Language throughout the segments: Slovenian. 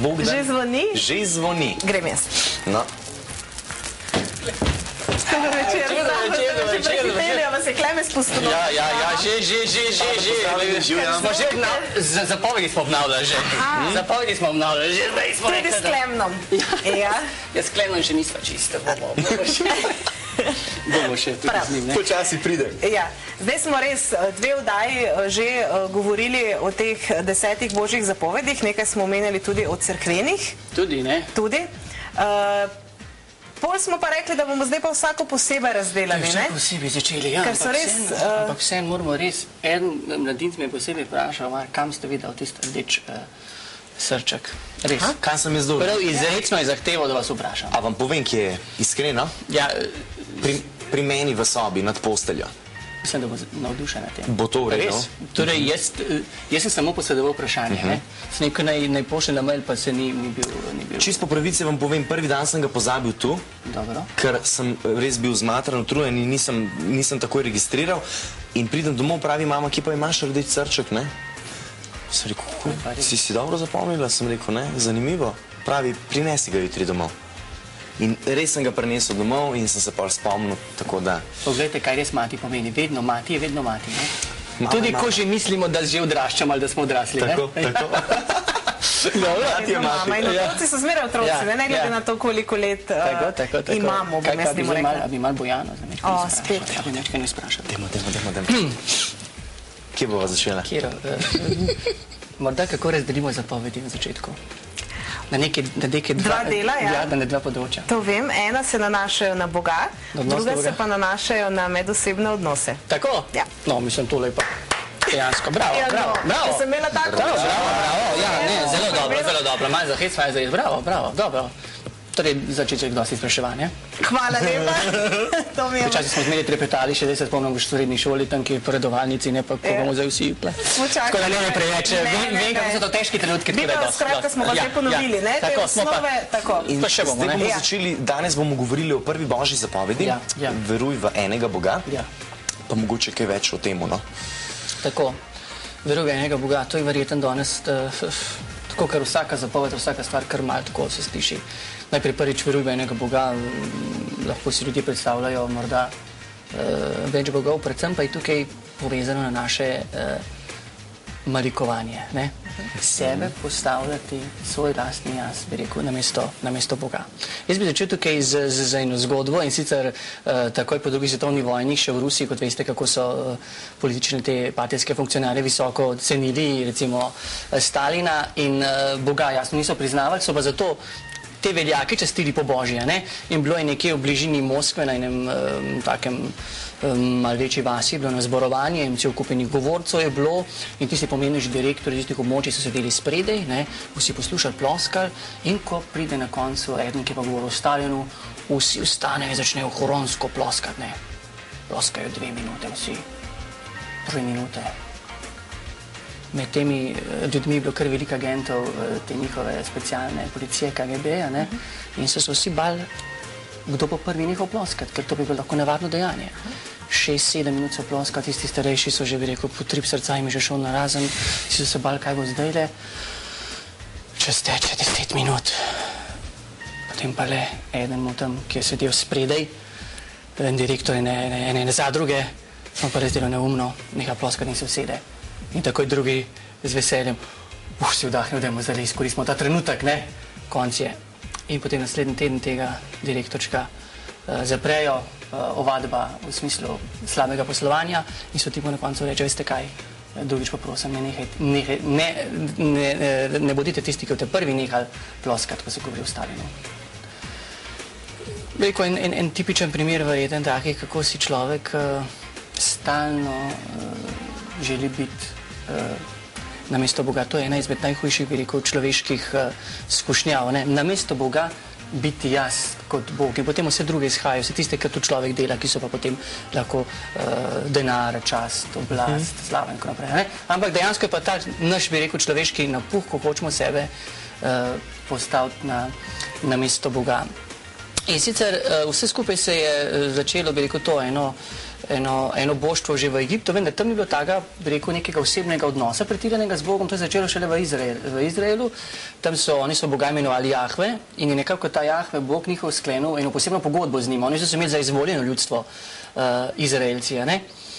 Bogdan. Že zvoni? Že zvoni. Grem jaz. No. Dobar večer. Že prehiteli, a vas je Klemen spustil? Ja, že. Smo že zapovedi smo obnavljali že. Zapovedi smo obnavljali že, zdaj smo rekli. Tudi s Klemnom. Ja, s Klemnom še nisva čista. Bomo še tudi z njim, ne? Počasi pride. Ja, zdaj smo res dve vdaji že govorili o teh 10 božjih zapovedih, nekaj smo omenjali tudi o cerkvenih. Tudi, ne? Tudi. Pol smo pa rekli, da bomo zdaj pa vsako posebej razdelali, ne? Vsako posebej začeli, ja. Ker so res... Ampak vseeno moramo res, en mladinc me je posebej vprašal, kam ste videli tisti rdeč srček. Res. Kaj sem jaz dobil? Prav izrecno je zahteval, da vas vprašam. A vam povem, ki je iskreno? Ja. Pri meni v sobi, nad posteljo. Mislim, da bo navdušen na tem. Bo to v redu? Torej, jaz sem samo posredoval vprašanje, ne? Sem nekaj naj pošlje na mail, pa se ni bil... Čist po pravici vam povem, prvi dan sem ga pozabil tu, ker sem res bil zmatran, utrujen in nisem takoj registriral. In pridem domov, pravi mama, kje pa imaš rdeč srček, ne? Sem rekel, si dobro zapomnila? Sem rekel, ne, zanimivo. Pravi, prinesi ga jutri domov. In res sem ga prinesel domov in sem se pa spomnil, tako da... Poglejte, kaj res mati pomeni. Vedno mati je vedno mati, ne? Tudi ko že mislimo, da že odraščamo ali da smo odrasli, ne? Tako. Mati je mama in otroci so zmeraj otroci, ne glede na to, koliko let imamo, bom jaz temu rekla. Bi mal Bojano za nekaj izprašal. Spet. Ja, bi nekaj ne izprašal. Dajmo. Kje bova začela? Kjero? Morda kako razdelimo zapovedi na začetku. Na neke dva dela, ja. Ja, na dva področja. To vem, ena se nanašajo na Boga, druga se pa nanašajo na medosebne odnose. Tako? Ja. No, mislim, tole je pa dejansko. Bravo. Ker sem imela tako... Bravo, ja, ne, zelo dobro. Malo za hec, malo za jaz. Bravo, dobro. Torej, začetek dosti spraševanja. Hvala lepa. Včasih smo zmeri trepetali, še zdaj se spomnim v srednji šoli, tam ki je poredovalnici, ne pa ko bomo zdaj vsi uple. Tako da ne preveč, vem, kako so to težki trenutki. Skratka smo pa zdaj ponovili, ne? Tako, smo pa. In zdaj bomo začeli, danes bomo govorili o prvi božji zapovedi, veruj v enega Boga, pa mogoče kaj več o temu, no? Tako, veruj v enega Boga, to je verjeten danes, tako, ker vsaka zapoved, vsaka stvar kar malo tako se sliši. Najprej prvič veruj v enega Boga, lahko si ljudje predstavljajo morda več bogov, predvsem pa je tukaj povezano na naše malikovanje, ne? Sebe postavljati svoj lastni jaz, bi rekel, namesto Boga. Jaz bi začel tukaj z eno zgodbo in sicer takoj po drugi svetovni vojni, še v Rusiji, kot veste, kako so politične te partijske funkcionarje visoko cenili, recimo Stalina in Boga jasno niso priznavali, so pa zato te veljake častili po Božje, ne? In bilo je nekje v bližini Moskve na enem takem malo večji vasi, bilo na zborovanje in cel kupenih govorcev je bilo in tisti pomembnejši direktori tistih območij so sedeli spredaj, ne? Vsi poslušali, ploskali in ko pride na koncu eden, ki pa govori o Stalinu, vsi vstanejo in začnejo horonsko ploskati, ne? Ploskajo 2 minute, vsi 3 minute. Med temi ljudmi je bilo kar veliko agentov te njihove specialne policije KGB-ja, ne? In so se vsi bali, kdo bo prvi njihov ploskati, ker to bi bilo lahko nevarno dejanje. 6-7 minut so ploskati, tisti starejši so že, bi rekel, potrip srca jim je že šel narazen, si so se bali, kaj bo zdajle. Čez teče 10 minut. Potem pa le eden mu tam, ki je sedel spredaj, en direktor ene zadruge, smo pa res delo neumno, neha ploskati in se usede. In takoj drugi z veseljem, si vdahnil, da mu zdaj izkoristimo ta trenutek, ne, konc je. In potem naslednji teden tega direktorčka zaprejo, ovadba v smislu slabega poslovanja in so ti po na koncu reče, veste kaj, drugič pa prosim, ne bodite tisti, ki boste prvi nehali ploskati, ko se govori o Stalinu. Veliko en tipičen primer verjeten taki, kako si človek stalno želi biti namesto Boga. To je ena izmed najhujših, bi rekel, človeških skušnjav. Namesto Boga biti jaz kot Bog. In potem vse druge izhajajo, vse tiste, kar tu človek dela, ki so pa potem lahko denar, čast, oblast, slava in tako naprej. Ampak dejansko je pa ta naš, bi rekel, človeški napuh, ko hočemo sebe postaviti namesto Boga. In sicer vse skupaj se je začelo, bi rekel, to eno eno boštvo že v Egiptu, vendar tam ni bilo takega, bi rekel, nekega osebnega odnosa pretiranega z Bogom, to je začelo šele v Izraelu. Tam oni so Boga imenovali Jahve in je nekako ta Jahve, Bog njihov sklenil eno posebno pogodbo z njim. Oni so se imeli za izvoljeno ljudstvo, Izraelci, a ne?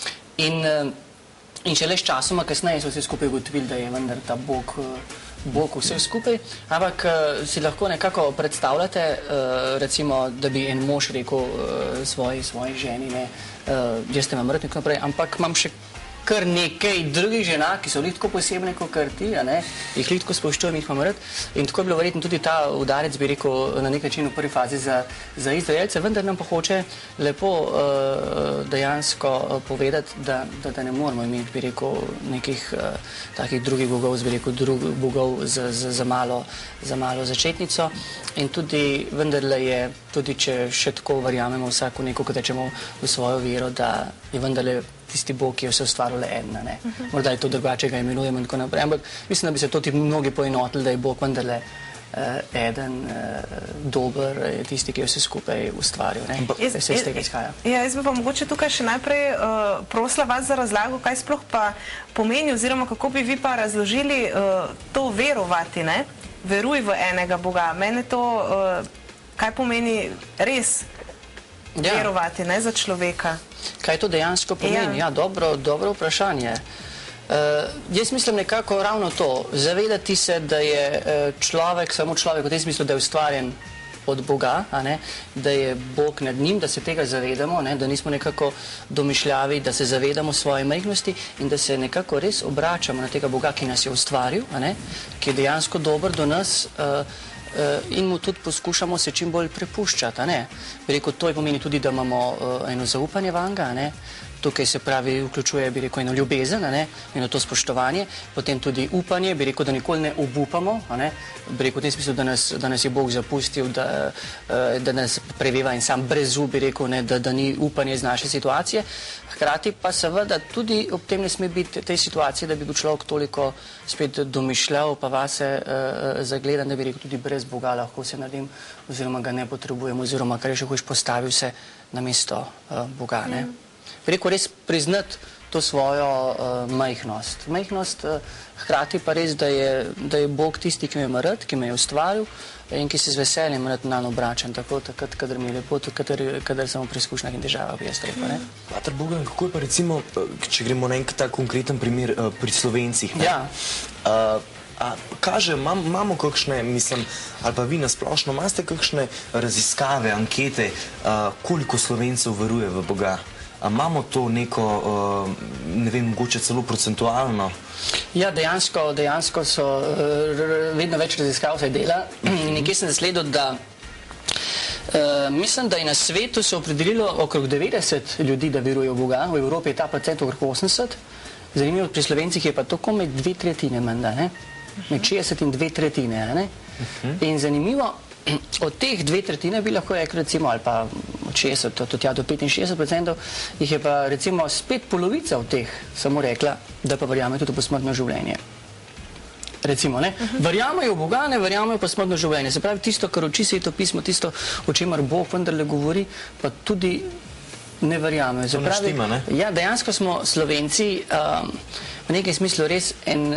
In šele s časoma kasneje so vse skupaj ugotovili, da je vendar ta Bog vse skupaj, ampak si lahko nekako predstavljate, recimo, da bi en mož rekel svoji ženi, jaz te imam rad, nekaj naprej, ampak imam še kar nekaj drugih žena, ki so tako posebne kot ti, jih tako spoštujem, jih imam rad. In tako je bilo verjetno tudi ta udarec, bi rekel, na nek način v prvi fazi za Izraelce, vendar nam pa hoče lepo dejansko povedati, da ne moramo imeti, bi rekel, nekih takih drugih bogov, bi rekel, drugih bogov za malo začetnico. In tudi vendarle je, tudi če še tako verjamemo vsako neko, ko tečemo v svojo vero, da je vendarle tisti Bog, ki je vse ustvaril le ena. Morda je to drugače, ga imenujemo in tako naprej, ampak mislim, da bi se to tudi mnogi poenotili, da je Bog vendarle eden dober, tisti, ki je vse skupaj ustvaril. Vse iz tega izhaja. Jaz bi pa mogoče tukaj še najprej prosila vas za razlago, kaj sploh pa pomeni oziroma kako bi vi pa razložili to verovati, veruj v enega Boga. Mene to, kaj pomeni res verovati za človeka? Kaj to dejansko pomeni? Ja, dobro vprašanje. Jaz mislim nekako ravno to, zavedati se, da je človek, samo človek, v tem smislu, da je ustvarjen od Boga, da je Bog nad njim, da se tega zavedamo, da nismo nekako domišljavi, da se zavedamo svoje majhnosti in da se nekako res obračamo na tega Boga, ki nas je ustvaril, ki je dejansko dober do nas in mu tudi poskušamo se čim bolj prepuščati. Rekel, to pomeni tudi, da imamo eno zaupanje vanga, tukaj se pravi, vključuje, bi rekel, eno ljubezen, eno to spoštovanje, potem tudi upanje, bi rekel, da nikoli ne obupamo, bi rekel, v tem smislu, da nas je Bog zapustil, da nas preveva in sam brezu, bi rekel, da ni upanje iz naše situacije. Hkrati pa seveda tudi ob tem ne sme biti tej situaciji, da bi bil človek toliko spet domišljal, pa vase zagledan, da bi rekel, tudi brez Boga lahko vse naredim, oziroma ga ne potrebujem, oziroma kar je še hoš postavil se na mesto Boga, Rekel, res priznati to svojo majhnost. Majhnost, hkrati pa res, da je Bog tisti, ki me ima rad, ki me je ustvaril in ki se z veseljem rad nanj obračam, tako takrat, kadar mi je lepo, kadar sem v preizkušnjah in težavah, bi jaz rekel. Pater Bogan, kako je pa recimo, če gremo na en tak konkreten primer pri Slovencih, Ja. Kaže, imamo kakšne, mislim, ali pa vi nasplošno, imate kakšne raziskave, ankete, koliko Slovencev veruje v Boga? Imamo to neko, ne vem, mogoče celo procentualno? Ja, dejansko so vedno več raziskav se dela in nekje sem zasledil, da mislim, da je na svetu se opredelilo okrog 90 ljudi, da veruje v Boga, v Evropi je ta procent okrog 80, zanimivo, pri Slovencih je pa to komaj 2/3 menda, med 60 in 2/3, in zanimivo, od teh 2/3 bi lahko rekli, recimo, ali pa od 60 do 65%, jih je pa recimo spet polovica od teh samo rekla, da pa verjame tudi v posmrtno življenje. Recimo, verjamejo v Boga, ne verjamejo pa smrtno življenje. Se pravi, tisto, kar uči Sveto pismo, tisto, o čemer Bog vendarle govori, pa tudi ne verjamejo. To ne štima, ne? Ja, dejansko smo Slovenci v nekem smislu res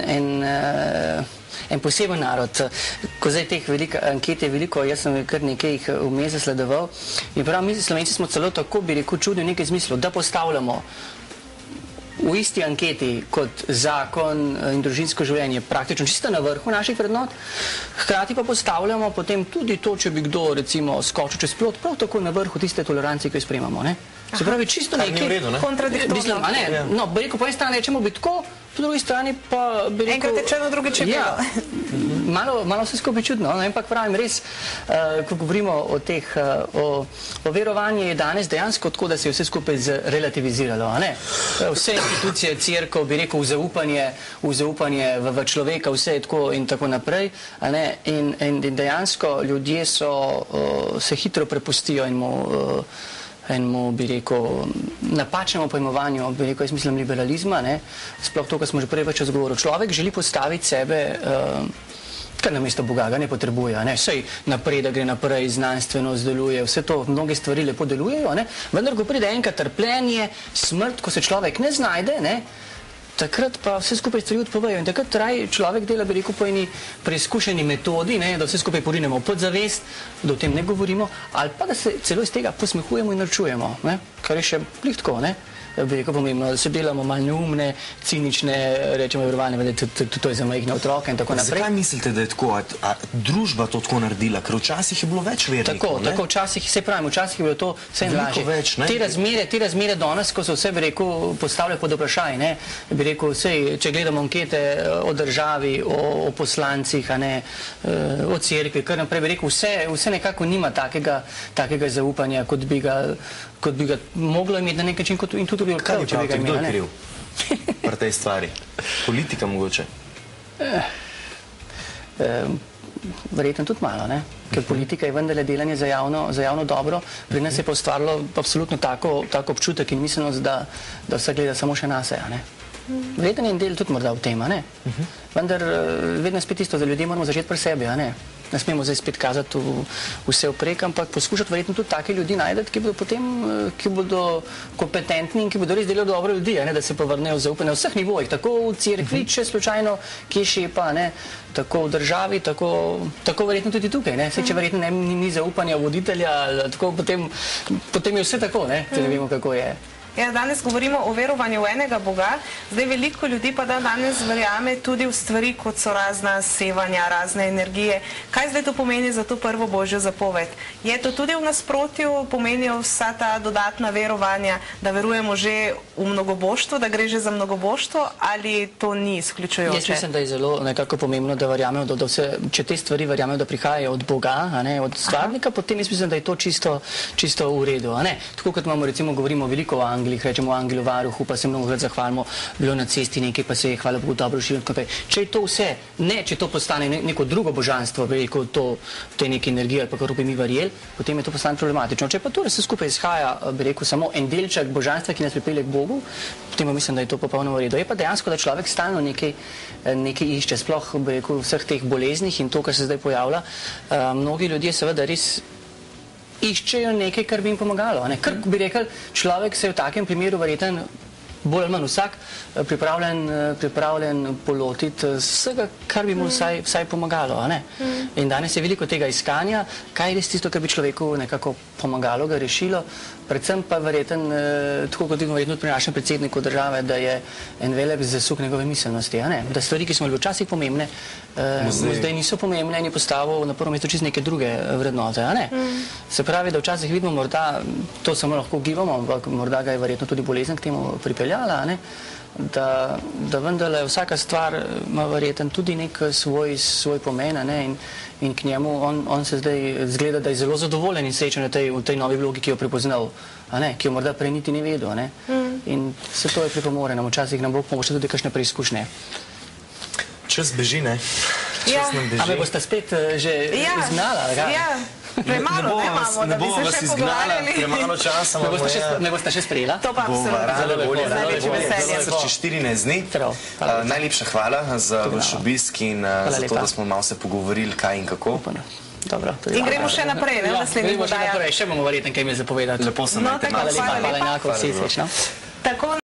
en poseben narod. Ko zdaj teh anket je veliko, jaz sem kar nekaj jih vmes zasledoval. In prav, mi Slovenci smo celo tako, bi rekel, čudni v nekem smislu, da postavljamo v isti anketi kot zakon in družinsko življenje praktično čisto na vrhu naših vrednot, hkrati pa postavljamo potem tudi to, če bi kdo recimo skočil čez plot, prav tako na vrhu tiste tolerancije, ki jo sprejemamo. Se pravi, čisto nekaj kontradiktorno. No, bi rekel, po eni strani rečemo bi tako, po drugi strani pa bi rekel... Enkrat je črno, drugič je belo. Malo vse skupaj čudno, ampak pravim res, ko govorimo o teh, o verovanju je danes dejansko tako, da se je vse skupaj relativiziralo, Vse institucije, cerkev, bi rekel, v zaupanje v človeka, vse je tako in tako naprej, in dejansko ljudje se hitro prepustijo enemu, bi rekel, napačnemu pojmovanju, bi rekel, jaz mislim, liberalizma, sploh to, kar smo že prej več razgovorili. Človek želi postaviti sebe, kar namesto Boga ga ne potrebuje, ne, sej napredek gre naprej, znanstveno deluje, vse to, mnoge stvari lepo delujejo, ne, vendar, ko pride enkrat trpljenje, smrt, ko se človek ne znajde, ne, takrat pa vse skupaj stvari odpovejo in takrat človek dela, bi rekel, po eni preizkušeni metodi, ne, da vse skupaj porinemo pod zavest, da o tem ne govorimo, ali pa da se celo iz tega posmehujemo in naučujemo, ne, kar je še plih tako, ne. Bi rekel pomembno, da se delamo malo neumne, cinične, rečemo verovane, da to je za majhne otroke in tako naprej. Zakaj mislite, da je tako? A družba to tako naredila? Ker včasih je bilo več vernikov, ne? Tako, včasih, se pravim, včasih je bilo to vse lažje. Več, ne? Te razmere danes, ko se vse, bi rekel, postavljajo pod vprašaj, ne, bi rekel, če gledamo ankete o državi, o poslancih, a ne, o cerkvi, kar naprej, bi rekel, vse nekako nima takega zaupanja, kot bi ga moglo imeti na nek način, in tudi bi kaj bi pravite, kdo je kriv pri tej stvari? Politika mogoče? Verjetno tudi malo, ne? Ker politika je vendarle delanje za javno dobro. Pri nas je pa ustvarilo absolutno tako občutek in miselnost, da vse gleda samo še nase, a ne? Verjetno je en del tudi morda v tem, a ne? Vendar vedno spet isto, da ljudje moramo začeti pri sebi, a ne? Ne smemo zdaj spet kazati vse vprek, ampak poskušati verjetno tudi take ljudi najdeti, ki bodo potem, ki bodo kompetentni in ki bodo res delali dobro ljudi, da se pa vrnejo zaupanje na vseh nivojih, tako v cerkvi, če slučajno kje šepa, tako v državi, tako verjetno tudi tukaj. Saj, če verjetno ni zaupanja voditelja, tako potem je vse tako, če ne vemo, kako je. Ja, danes govorimo o verovanju v enega Boga, zdaj veliko ljudi pa danes verjame tudi v stvari, kot so razna sevanja, razne energije. Kaj zdaj to pomeni za to prvo Božjo zapoved? Je to tudi v nasprotju, pomenijo vsa ta dodatna verovanja, da verujemo že v mnogoboštvo, da gre že za mnogoboštvo, ali to ni izključujoče? Jaz mislim, da je zelo nekako pomembno, da verjamemo, da če te stvari verjamemo, da prihajajo od Boga, od stvarnika, potem jaz mislim, da je to čisto v redu. Tako kot imamo, recimo, govorimo veliko o rečemo o angelu varuhu, pa se mnogokrat zahvalimo, bilo na cesti nekaj, pa se je, hvala Bogu, dobro živelo. Če je to vse, če to postane neko drugo božanstvo, rekel te neke energije ali pa kar bi mi verjeli, potem je to postane problematično. Če pa to vse skupaj izhaja, bi rekel, samo en delček božanstva, ki nas pripelje k Bogu, potem mislim, da je to popolnoma v redu. Je pa dejansko, da človek stalno nekaj išče, sploh, bi rekel, vseh teh boleznih in to, kar se zdaj pojavlja. Mnogi ljudje seveda res iščejo nekaj, kar bi jim pomagalo. Kar bi rekel, človek se je v takem primeru verjeten bolj ali manj vsak pripravljen polotiti vsega, kar bi mu vsaj pomagalo. In danes je veliko tega iskanja, kaj je res tisto, kar bi človeku nekako pomagalo, ga rešilo, predvsem pa verjeten, tako kot verjetno pri našem predsedniku države, da je en velik zasuk njegove miselnosti, da stvari, ki smo bili včasih pomembne, zdaj niso pomembne in je postavil na prvo mesto čisto neke druge vrednote. Se pravi, da včasih vidimo, morda to samo lahko ugibamo, ampak morda ga je verjetno tudi bolezen k temu pripeljala, da vendarle vsaka stvar ima verjeten tudi nek svoj pomen in k njemu on se zdaj zgleda, da je zelo zadovoljen in srečen v tej novi vlogi, ki jo prepoznal, ki jo morda prej niti ni vedel. In vse to je pripomore, včasih nam Bog pomoče tudi kakšne preizkušnje. Čas beži, ne? Čas nam beži. A me boste spet že izgnala? Ja. Premalo ne imamo, da bi se še pogovarjali. Premalo časa imamo. Me boste še sprejela? To pa absolutno. Z največjim veseljem. Čez 14 dni. Najlepša hvala za vaš obisk in za to, da smo malo se pogovorili, kaj in kako. In gremo še naprej, ne? Gremo še naprej, še bomo verjetno kaj mi zapovedati. Lepo se imejte. Hvala lepa, hvala enako, vsi srečno.